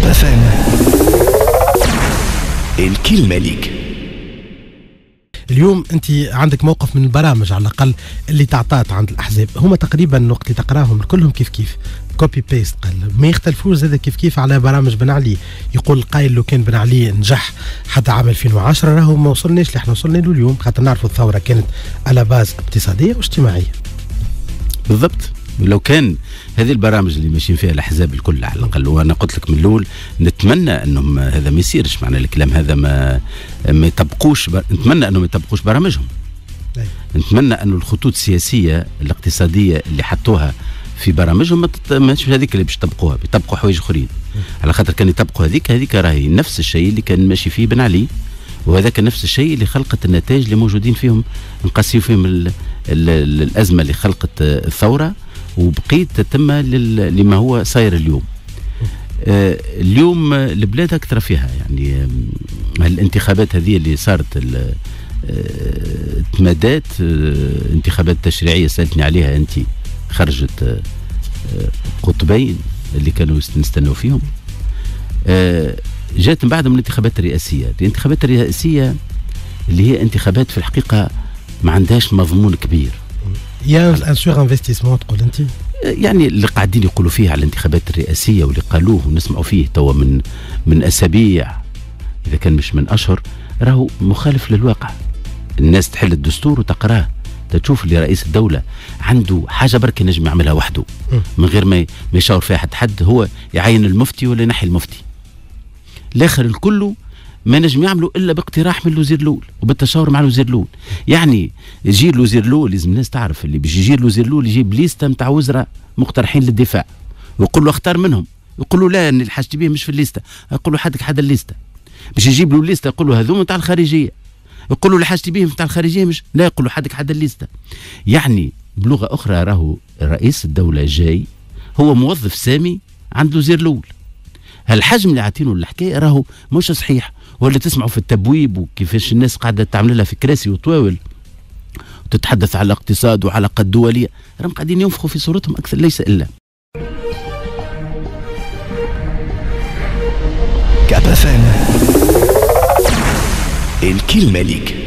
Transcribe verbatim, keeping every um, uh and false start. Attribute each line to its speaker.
Speaker 1: اف ام الكلمة ليك.
Speaker 2: اليوم انت عندك موقف من البرامج على الاقل اللي تعطات عند الاحزاب، هما تقريبا وقت اللي تقراهم كلهم كيف كيف كوبي بيست، قال ما يختلفوش زاد كيف كيف على برامج بن علي. يقول القائل لو كان بن علي نجح حتى عام ألفين وعشرة راهو ما وصلناش اللي احنا وصلنا له اليوم، خاطر نعرفوا الثوره كانت على باز اقتصاديه واجتماعيه.
Speaker 3: بالضبط. لو كان هذه البرامج اللي ماشيين فيها الاحزاب الكل على الاقل، وانا قلت لك من الاول نتمنى انهم هذا ما يصيرش، معنى الكلام هذا ما ما يطبقوش، نتمنى انهم ما يطبقوش برامجهم. نتمنى انه الخطوط السياسيه الاقتصاديه اللي حطوها في برامجهم مش هذيك اللي باش يطبقوها، بيطبقوا حوايج اخرين. على خاطر كان يطبقوا هذيك هذيك راهي نفس الشيء اللي كان ماشي فيه بن علي، وهذاك نفس الشيء اللي خلقت النتائج اللي موجودين فيهم نقاسيو فيهم ال ال الازمه اللي خلقت الثوره، وبقيت تتم لما هو صاير اليوم. آه اليوم البلاد اكثر فيها يعني آه الانتخابات هذه اللي صارت آه تمادات آه انتخابات تشريعيه سالتني عليها انت، خرجت آه قطبين اللي كانوا نستنوا فيهم. آه جات من بعدهم الانتخابات الرئاسيه. الانتخابات الرئاسيه اللي هي انتخابات في الحقيقه ما عندهاش مضمون كبير.
Speaker 2: يا ان سور انفستيسمون تقول انت؟
Speaker 3: يعني اللي قاعدين يقولوا فيه على الانتخابات الرئاسيه واللي قالوه ونسمعوا فيه توا من من اسابيع اذا كان مش من اشهر، راهو مخالف للواقع. الناس تحل الدستور وتقراه، تشوف اللي رئيس الدوله عنده حاجه برك ينجم يعملها وحده من غير ما ما يشاور فيها حد حد، هو يعين المفتي ولا ينحي المفتي. الاخر الكل ما نجم يعملوا الا باقتراح من الوزير الاول وبالتشاور مع الوزير الاول. يعني يجي الوزير الاول، لازم الناس تعرف اللي بيجي يجي الوزير الاول يجيب ليسته نتاع وزراء مقترحين للدفاع ويقول له اختار منهم، يقول له لا اللي حاجتي بيه مش في الليسته، يقول له حدك حدا الليسته. باش يجيب له الليسته يقول له هذوما نتاع الخارجيه، يقول له اللي حاجتي بيه نتاع الخارجيه مش، لا يقول له حدك حدا الليسته. يعني بلغه اخرى راهو رئيس الدوله جاي هو موظف سامي عند الوزير الاول. هالحجم اللي عاطينه الحكايه راهو مش صحيح، ولا تسمعوا في التبويب وكيفاش الناس قاعده تعمل لها في كراسي وطواول وتتحدث على الاقتصاد وعلاقات دوليه، راهم قاعدين ينفخوا في صورتهم اكثر ليس الا.
Speaker 1: كاب اف ام الكلمه ليك.